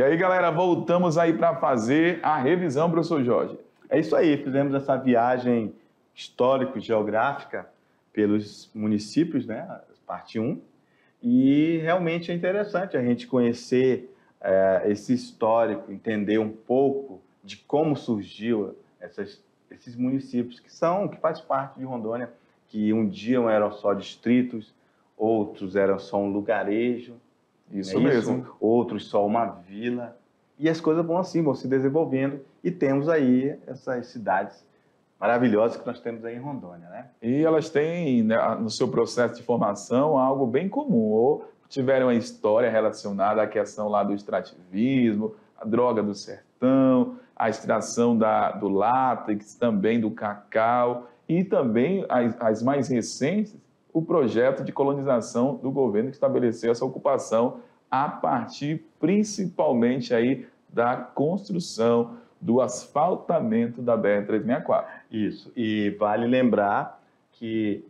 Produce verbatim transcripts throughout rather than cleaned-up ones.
E aí, galera, voltamos aí para fazer a revisão, professor Jorge. É isso aí, fizemos essa viagem histórico-geográfica pelos municípios, né, parte um, e realmente é interessante a gente conhecer é, esse histórico, entender um pouco de como surgiu essas, esses municípios que são, que faz parte de Rondônia, que um dia eram só distritos, outros eram só um lugarejo, Isso é mesmo. Isso? Outros só uma vila. E as coisas vão assim, vão se desenvolvendo. E temos aí essas cidades maravilhosas que nós temos aí em Rondônia, né? E elas têm, né, no seu processo de formação, algo bem comum. Ou tiveram uma história relacionada à questão lá do extrativismo, a droga do sertão, a extração da, do látex, também do cacau, e também as, as mais recentes, o projeto de colonização do governo que estabeleceu essa ocupação a partir principalmente aí da construção do asfaltamento da B R trezentos e sessenta e quatro. Isso, e vale lembrar que,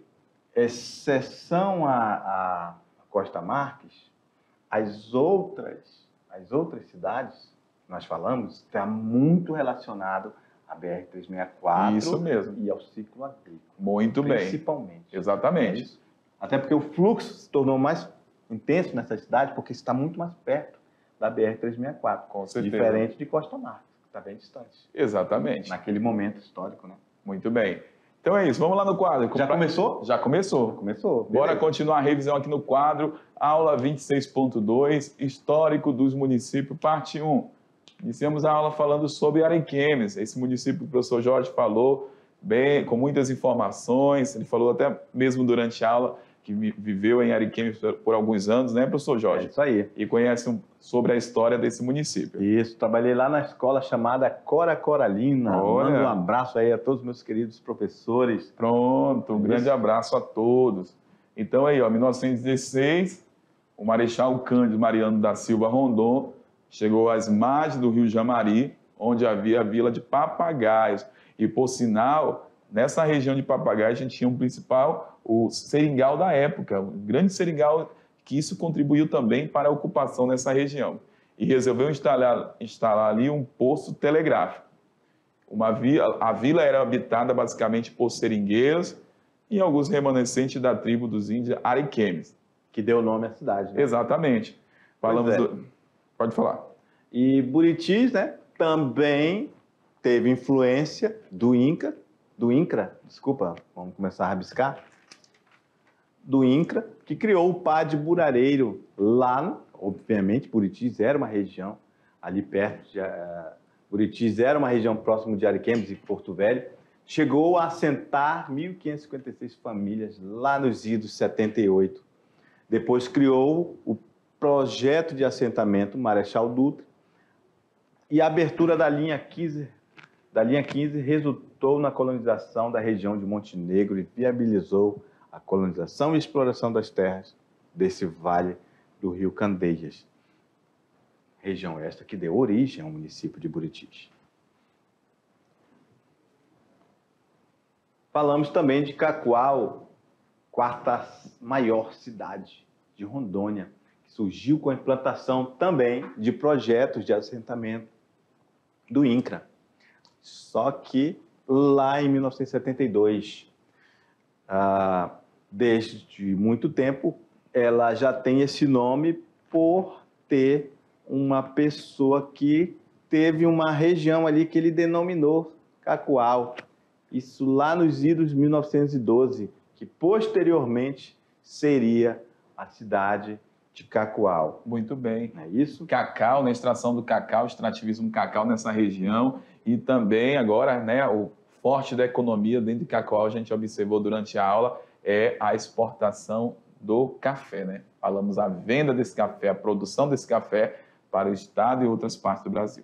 exceção a, a Costa Marques, as outras, as outras cidades que nós falamos está muito relacionado à B R trezentos e sessenta e quatro. Isso mesmo. E ao ciclo agrícola. Muito bem. Principalmente. Exatamente. É isso? Até porque o fluxo se tornou mais intenso nessa cidade porque está muito mais perto da B R trezentos e sessenta e quatro. Com certeza. Diferente de Costa Marques, que está bem distante. Exatamente. Naquele momento histórico, né? Muito bem. Então é isso, vamos lá no quadro. Já começou? Já começou. Já começou. Bora Beleza. continuar a revisão aqui no quadro, aula vinte e seis ponto dois, Histórico dos Municípios, parte um. Iniciamos a aula falando sobre Ariquemes, esse município que o professor Jorge falou, bem, com muitas informações, ele falou até mesmo durante a aula, que viveu em Ariquemes por alguns anos, né, professor Jorge? É isso aí. E conhece um, sobre a história desse município. Isso, trabalhei lá na escola chamada Cora Coralina. Olha. Mando um abraço aí a todos os meus queridos professores. Pronto, um grande abraço a todos. Então aí, ó, mil novecentos e dezesseis, o Marechal Cândido Mariano da Silva Rondon chegou às margens do rio Jamari, onde havia a vila de Papagaios. E, por sinal, nessa região de Papagaios, a gente tinha um principal, o seringal da época, um grande seringal, que isso contribuiu também para a ocupação nessa região. E resolveu instalar, instalar ali um posto telegráfico. Uma vila, a vila era habitada basicamente por seringueiros e alguns remanescentes da tribo dos índios Ariquemes. Que deu nome à cidade, né? Exatamente. Falamos é. do... Pode falar. E Buritis, né, também teve influência do Inca, do INCRA, desculpa, vamos começar a rabiscar, do INCRA, que criou o Pá de Burareiro lá, obviamente, Buritis era uma região ali perto de... Uh, Buritis era uma região próxima de Ariquemes e Porto Velho, chegou a assentar mil quinhentas e cinquenta e seis famílias lá nos idos setenta e oito. Depois criou o projeto de assentamento Marechal Dutra e a abertura da linha quinze, da linha quinze resultou na colonização da região de Montenegro e viabilizou a colonização e exploração das terras desse vale do rio Candeias. Região esta que deu origem ao município de Buritis. Falamos também de Cacoal, quarta maior cidade de Rondônia, que surgiu com a implantação também de projetos de assentamento do INCRA. Só que lá em mil novecentos e setenta e dois, ah, desde muito tempo, ela já tem esse nome por ter uma pessoa que teve uma região ali que ele denominou Cacoal. Isso lá nos idos de mil novecentos e doze, que posteriormente seria a cidade de Cacoal. Muito bem. É isso? Cacau, na extração do cacau, extrativismo cacau nessa região e também agora, né, o forte da economia dentro de Cacoal, a gente observou durante a aula, é a exportação do café, né? Falamos a venda desse café, a produção desse café para o estado e outras partes do Brasil.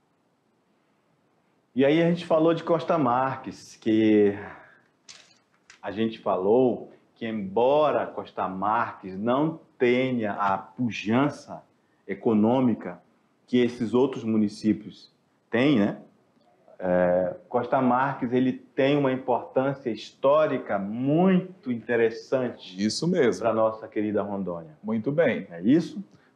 E aí a gente falou de Costa Marques, que a gente falou que embora Costa Marques não tenha a pujança econômica que esses outros municípios têm, né? É, Costa Marques ele tem uma importância histórica muito interessante. Isso mesmo. Para a nossa querida Rondônia. Muito bem. É isso?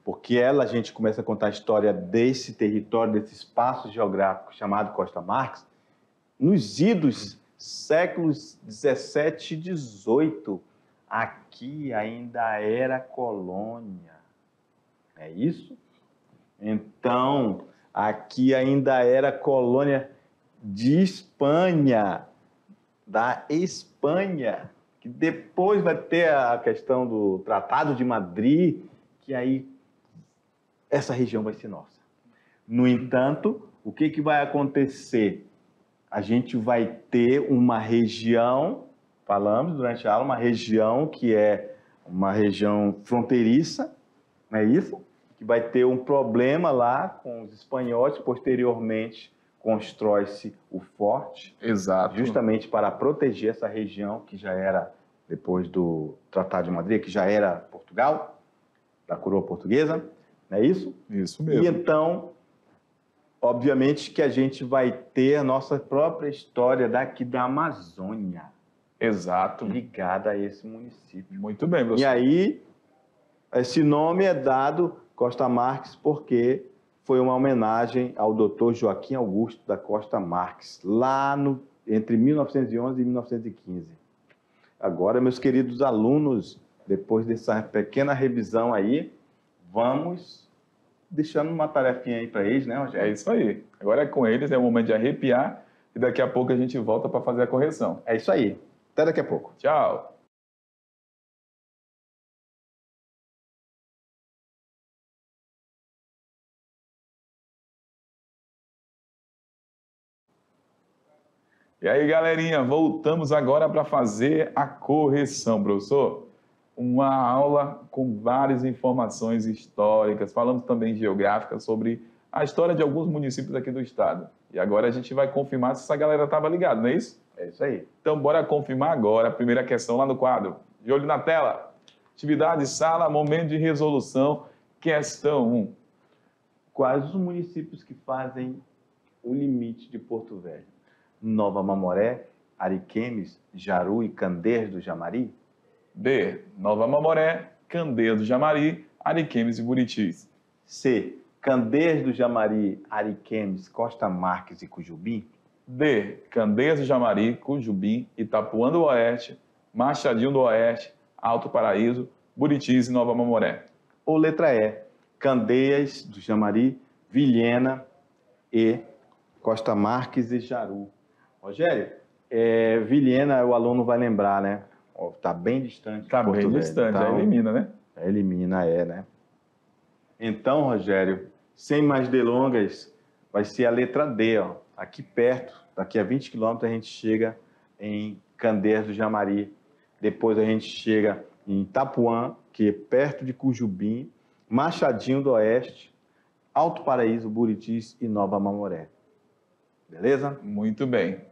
porque ela, a gente começa a contar a história desse território, desse espaço geográfico chamado Costa Marques, nos idos séculos dezessete e dezoito, aqui ainda era colônia. É isso? Então, aqui ainda era colônia de Espanha, da Espanha, que depois vai ter a questão do Tratado de Madrid, que aí essa região vai ser nossa. No entanto, o que, que vai acontecer? A gente vai ter uma região, falamos durante a aula, uma região que é uma região fronteiriça, não é isso? Que vai ter um problema lá com os espanhóis, posteriormente constrói-se o forte. Exato. Justamente para proteger essa região que já era, depois do Tratado de Madrid, que já era Portugal, da coroa portuguesa, não é isso? Isso mesmo. E então, obviamente que a gente vai ter a nossa própria história daqui da Amazônia. Exato. Ligada a esse município. Muito bem, professor. E aí, esse nome é dado Costa Marques porque foi uma homenagem ao doutor Joaquim Augusto da Costa Marques, lá no, entre mil novecentos e onze e mil novecentos e quinze. Agora, meus queridos alunos, depois dessa pequena revisão aí, vamos deixando uma tarefinha aí para eles, né, Rogério? É isso aí. Agora é com eles, é o momento de arrepiar e daqui a pouco a gente volta para fazer a correção. É isso aí. Até daqui a pouco. Tchau. E aí, galerinha, voltamos agora para fazer a correção, professor. Uma aula com várias informações históricas, falamos também geográficas sobre a história de alguns municípios aqui do estado. E agora a gente vai confirmar se essa galera estava ligada, não é isso? É isso aí. Então, bora confirmar agora a primeira questão lá no quadro. De olho na tela. Atividade, sala, momento de resolução. Questão um. Quais os municípios que fazem o limite de Porto Velho? Nova Mamoré, Ariquemes, Jaru e Candeias do Jamari? B. Nova Mamoré, Candeias do Jamari, Ariquemes e Buritis. C. Candeias do Jamari, Ariquemes, Costa Marques e Cujubim? D. Candeias do Jamari, Cujubim, Itapuã do Oeste, Machadinho do Oeste, Alto Paraíso, Buritis e Nova Mamoré. Ou letra E. Candeias do Jamari, Vilhena e Costa Marques e Jaru. Rogério, é, Vilhena o aluno vai lembrar, né? Está bem distante. Está bem Velho. distante, Então, já elimina, né? Elimina, é, né? Então, Rogério, sem mais delongas, vai ser a letra D, ó. Aqui perto, daqui a vinte quilômetros, a gente chega em Candeias do Jamari. Depois a gente chega em Itapuã, que é perto de Cujubim, Machadinho do Oeste, Alto Paraíso, Buritis e Nova Mamoré. Beleza? Muito bem.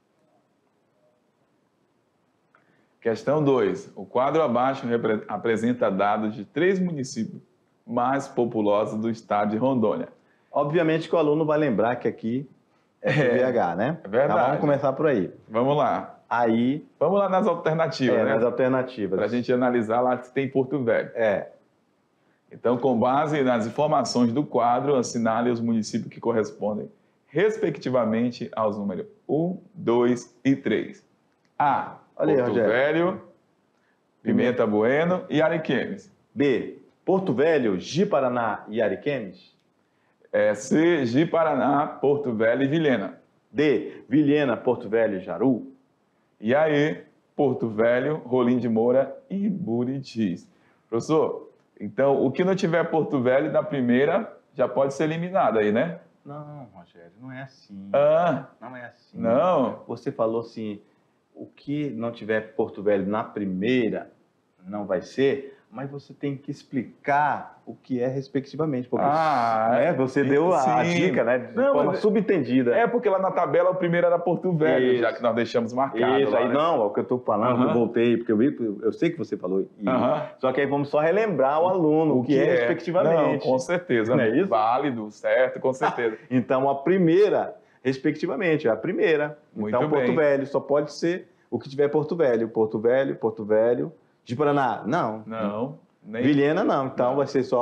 Questão dois. O quadro abaixo apresenta dados de três municípios mais populosos do estado de Rondônia. Obviamente que o aluno vai lembrar que aqui é B H, né? É verdade. Então vamos começar por aí. Vamos lá. Aí... Vamos lá nas alternativas, é, né? nas alternativas. Para a gente analisar lá se tem Porto Velho. É. Então, com base nas informações do quadro, assinale os municípios que correspondem, respectivamente, aos números um, dois e três. A. Olha aí, Porto Rogério. Velho, Pimenta Bueno e Ariquemes. B. Porto Velho, Ji-Paraná e Ariquemes. É, C. Ji-Paraná, Porto Velho e Vilhena. D. Vilhena, Porto Velho e Jaru. E aí, Porto Velho, Rolim de Moura e Buritis. Professor, então, o que não tiver Porto Velho na primeira já pode ser eliminado aí, né? Não, Rogério, não é assim. Ah, Não é assim. não. Você falou assim, o que não tiver Porto Velho na primeira não vai ser, mas você tem que explicar o que é respectivamente. Porque Ah, né, você deu a, sim. dica, né? De Não, forma mas- subentendida. É porque lá na tabela o primeiro era Porto Velho, Isso. já que nós deixamos marcado. Isso, lá, aí né? não, é o que eu estou falando, Aham. eu voltei, porque eu vi, eu sei que você falou. E- Aham. Só que aí vamos só relembrar o aluno, o que, é, respectivamente. Não, com certeza. Não é isso? Válido, certo, com certeza. Então, a primeira, respectivamente, é a primeira. Muito então, Porto bem. Velho só pode ser o que tiver Porto Velho. Porto Velho, Porto Velho. De Paraná, não. Não, nem... Vilhena, não. Então, Não. vai ser só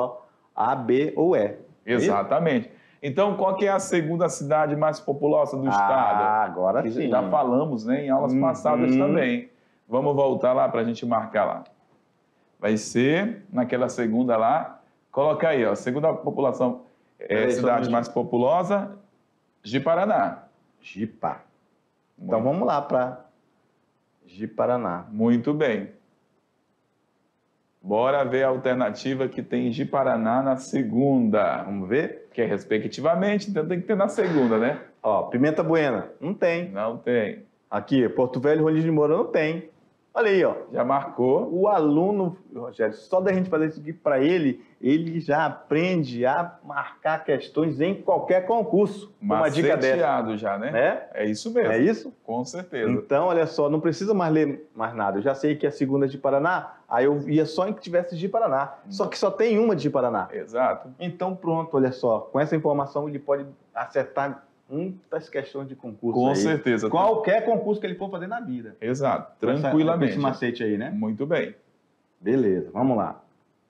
A, B ou E. Exatamente. Então, qual que é a segunda cidade mais populosa do ah, estado? Ah, agora sim. Já falamos, né, em aulas uhum. passadas também. Vamos voltar lá para a gente marcar lá. Vai ser naquela segunda lá. Coloca aí, ó, segunda população, é, aí, cidade mais populosa, Ji-Paraná. Ji-Pa. Então vamos lá para Ji-Paraná. Muito bem. Bora ver a alternativa que tem Ji-Paraná na segunda. Vamos ver? Que é respectivamente, então tem que ter na segunda, né? Ó, Pimenta Buena, não tem. Não tem. Aqui, Porto Velho, Rolim de Moura, não tem. Olha aí, ó. Já marcou. O aluno, Rogério, só da gente fazer isso aqui para ele, ele já aprende a marcar questões em qualquer concurso. Uma dica dessa. já, né? É? É isso mesmo. É isso? Com certeza. Então, olha só, não precisa mais ler mais nada. Eu já sei que a segunda é de Paraná, aí eu ia só em que tivesse de Paraná. Hum. Só que só tem uma de Paraná. Exato. Então, pronto, olha só. Com essa informação, ele pode acertar muitas questões de concurso. Com aí. certeza. Qualquer concurso que ele for fazer na vida. Exato. Tranquilamente. Esse macete aí, né? Muito bem. Beleza, vamos lá.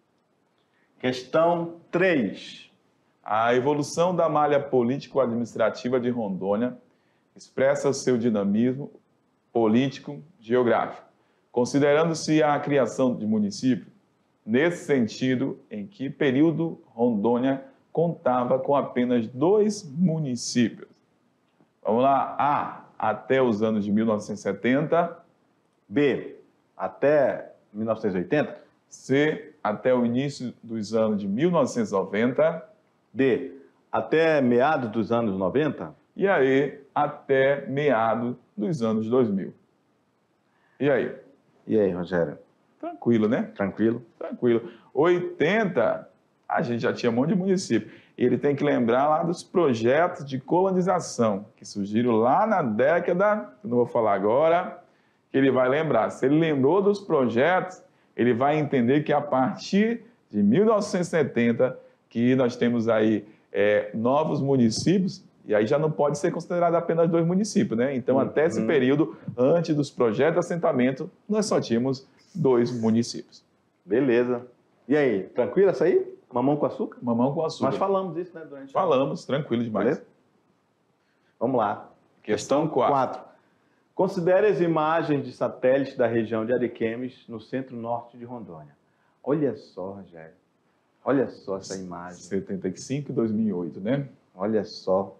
Questão três. A evolução da malha político-administrativa de Rondônia expressa o seu dinamismo político-geográfico, considerando-se a criação de município, nesse sentido, em que período Rondônia contava com apenas dois municípios. Vamos lá. A, até os anos de mil novecentos e setenta. B, até mil novecentos e oitenta. C, até o início dos anos de mil novecentos e noventa. D, até meados dos anos noventa. E aí, até meados dos anos dois mil. E aí? E aí, Rogério? Tranquilo, né? Tranquilo. Tranquilo. oitenta, a gente já tinha um monte de município. E ele tem que lembrar lá dos projetos de colonização, que surgiram lá na década, não vou falar agora, que ele vai lembrar. Se ele lembrou dos projetos, ele vai entender que a partir de mil novecentos e setenta, que nós temos aí é, novos municípios, e aí já não pode ser considerado apenas dois municípios, né? Então, uhum. até esse período, antes dos projetos de assentamento, nós só tínhamos dois municípios. Beleza. E aí, tranquilo essa aí? Mamão com açúcar? Mamão com açúcar. Nós falamos isso, né? Durante falamos, tranquilo demais. Beleza? Vamos lá. Questão quatro. Considere as imagens de satélite da região de Ariquemes, no centro-norte de Rondônia. Olha só, Rogério. Olha só essa imagem. setenta e cinco e dois mil e oito, né? Olha só.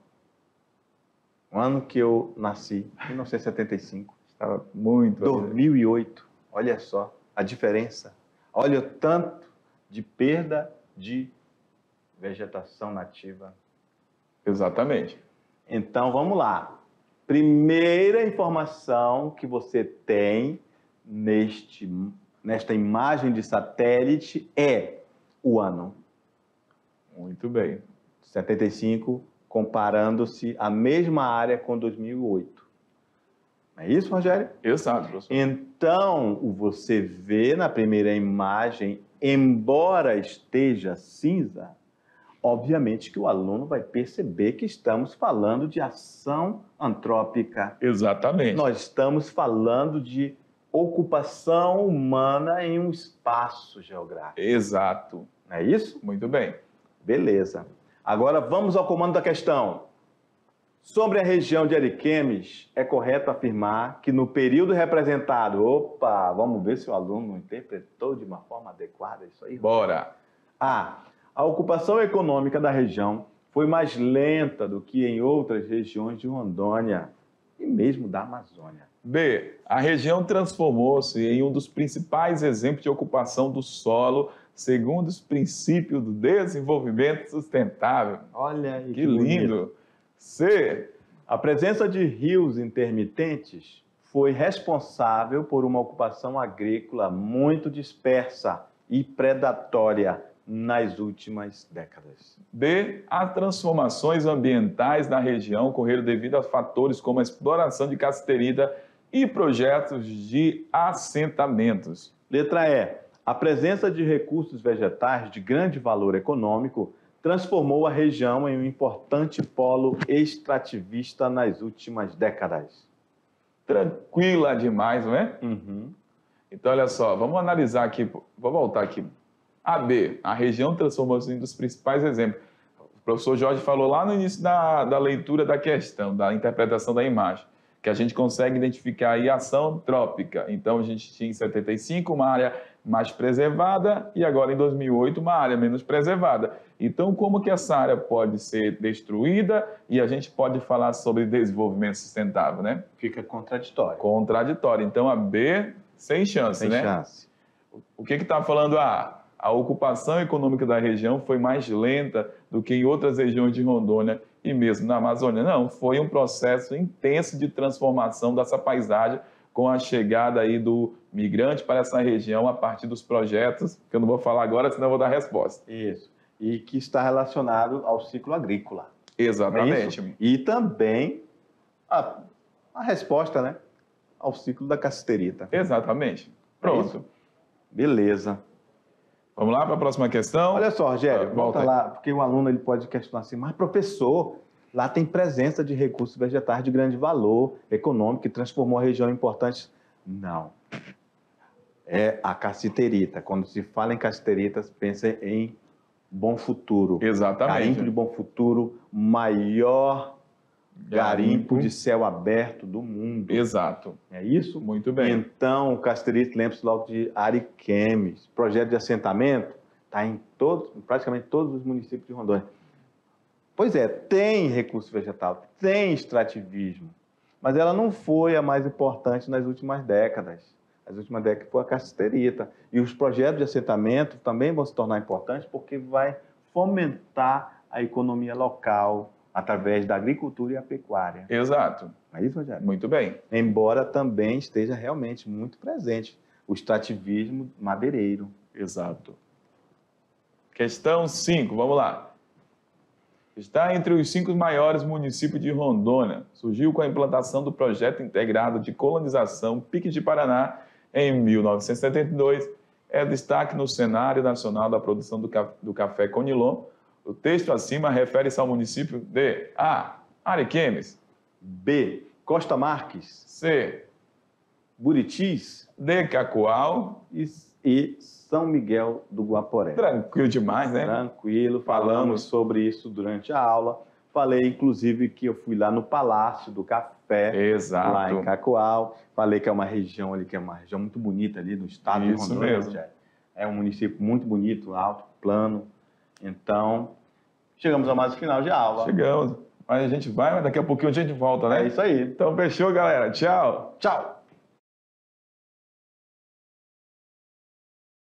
O ano que eu nasci, mil novecentos e setenta e cinco. Estava muito... dois mil e oito. Olha só a diferença. Olha o tanto de perda de vegetação nativa. Exatamente. Então, vamos lá. Primeira informação que você tem neste, nesta imagem de satélite é o ano. Muito bem. setenta e cinco, comparando-se a mesma área com dois mil e oito. Não é isso, Rogério? Exato, professor. Então, você vê na primeira imagem, embora esteja cinza, obviamente que o aluno vai perceber que estamos falando de ação antrópica. Exatamente. Nós estamos falando de ocupação humana em um espaço geográfico. Exato. Não é isso? Muito bem. Beleza. Agora vamos ao comando da questão. Sobre a região de Ariquemes, é correto afirmar que no período representado... Opa, vamos ver se o aluno interpretou de uma forma adequada isso aí. Bora. A. A ocupação econômica da região foi mais lenta do que em outras regiões de Rondônia e mesmo da Amazônia. B. A região transformou-se em um dos principais exemplos de ocupação do solo segundo os princípios do desenvolvimento sustentável. Olha aí, que, que lindo. Bonito. C. A presença de rios intermitentes foi responsável por uma ocupação agrícola muito dispersa e predatória nas últimas décadas. D. As transformações ambientais na região ocorreram devido a fatores como a exploração de cassiterita e projetos de assentamentos. Letra E. A presença de recursos vegetais de grande valor econômico transformou a região em um importante polo extrativista nas últimas décadas. Tranquila demais, não é? Uhum. Então, olha só, vamos analisar aqui, vou voltar aqui. A B, a região transformou-se em um dos principais exemplos. O professor Jorge falou lá no início da, da leitura da questão, da interpretação da imagem, que a gente consegue identificar aí a ação trópica. Então, a gente tinha em setenta e cinco uma área mais preservada e agora em dois mil e oito uma área menos preservada. Então, como que essa área pode ser destruída e a gente pode falar sobre desenvolvimento sustentável, né? Fica contraditório. Contraditório. Então, a B, sem chance, Sem né? chance. O que está falando a A? A ocupação econômica da região foi mais lenta do que em outras regiões de Rondônia e mesmo na Amazônia. Não, foi um processo intenso de transformação dessa paisagem com a chegada aí do migrante para essa região a partir dos projetos, que eu não vou falar agora, senão eu vou dar a resposta. Isso. E que está relacionado ao ciclo agrícola. Exatamente. É e também a, a resposta, né, ao ciclo da cassiterita. Exatamente. Pronto. É Beleza. Vamos lá para a próxima questão? Olha só, Rogério, ah, volta lá, porque o aluno ele pode questionar assim, mas professor, lá tem presença de recursos vegetais de grande valor econômico que transformou a região em importante. Não. É a cassiterita. Quando se fala em cassiterita, pensa em Bom Futuro. Exatamente. Garimpo de Bom Futuro, maior garimpo, garimpo de céu aberto do mundo. Exato. É isso? Muito bem. Então, o cassiterita, lembre-se logo de Ariquemes. Projeto de assentamento está em todos, praticamente todos os municípios de Rondônia. Pois é, tem recurso vegetal, tem extrativismo, mas ela não foi a mais importante nas últimas décadas. As últimas décadas foi a cassiterita. E os projetos de assentamento também vão se tornar importantes porque vai fomentar a economia local através da agricultura e a pecuária. Exato. É isso, Rogério? Muito bem. Embora também esteja realmente muito presente o extrativismo madeireiro. Exato. Questão cinco, vamos lá. Está entre os cinco maiores municípios de Rondônia. Surgiu com a implantação do projeto integrado de colonização Pique de Paraná em mil novecentos e setenta e dois. É destaque no cenário nacional da produção do, ca do café Conilon. O texto acima refere-se ao município de A. Ariquemes. B. Costa Marques. C. Buritis. D. Cacoal. E, e São Miguel do Guaporé. Tranquilo demais, né? Tranquilo. Falamos, Falamos sobre isso durante a aula. Falei, inclusive, que eu fui lá no Palácio do Café. Exato. Lá em Cacoal. Falei que é uma região ali, que é uma região muito bonita ali no estado isso de Rondônia. Mesmo. É um município muito bonito, alto, plano. Então, chegamos a mais um final de aula. Chegamos. Mas a gente vai, mas daqui a pouquinho a gente volta, né? É isso aí. Então, fechou, galera. Tchau. Tchau.